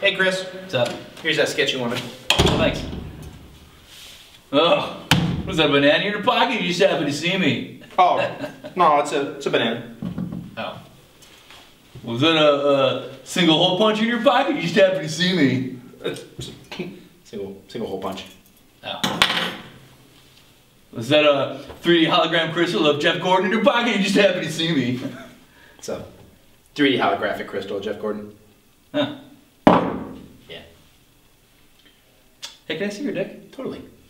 Hey, Chris. What's up? Here's that sketch you wanted. Oh, thanks. Oh, was that a banana in your pocket? You just happened to see me. Oh, no, it's a banana. Oh. Was that a single hole punch in your pocket? You just happened to see me. Single hole punch. Oh. Was that a 3D hologram crystal of Jeff Gordon in your pocket? You just happened to see me. It's a 3D holographic crystal, Jeff Gordon. Huh. Yeah. Hey, can I see your dick? Totally.